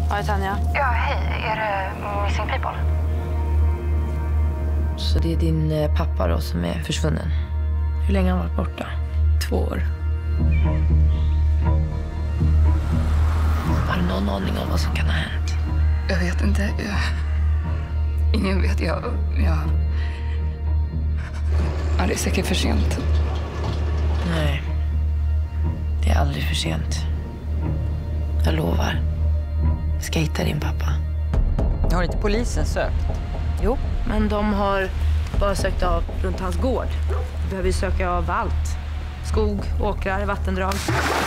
Ja, Tanja. Ja, hej. Är det Missing People? Så det är din pappa då som är försvunnen. Hur länge har han varit borta? 2 år. Har du någon aning om vad som kan ha hänt? Jag vet inte. Ingen vet. Ja, det är säkert för sent. Nej. Det är aldrig för sent. Jag lovar. Jag ska hitta din pappa. Har inte polisen sökt? Jo, men de har bara sökt av runt hans gård. Vi behöver söka av allt. Skog, åkrar, vattendrag.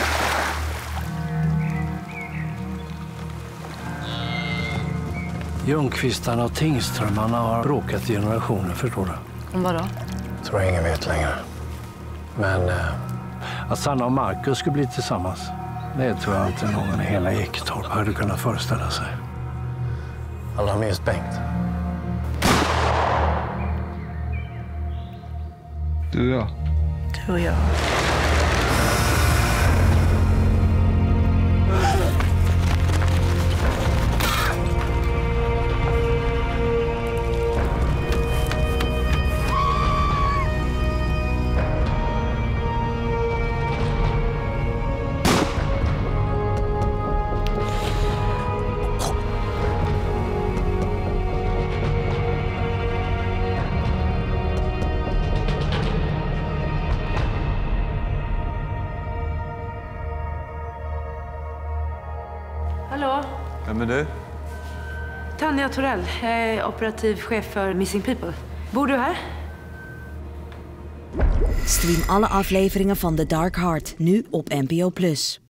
Ljungqvistarna och Tingströmmarna har bråkat i generationer, förstår du. Om vad då? Tror jag ingen vet längre. Men att Sanna och Marcus skulle bli tillsammans, det tror jag inte någon i hela Eketorp hade kunnat föreställa sig. Allra minst Bengt. Du och jag. Du och jag. Hallå? Vem är du? Tanja Torell. Jag är operativ chef för Missing People. Bor du här? Stream alle afleveringen van The Dark Heart nu op NPO+.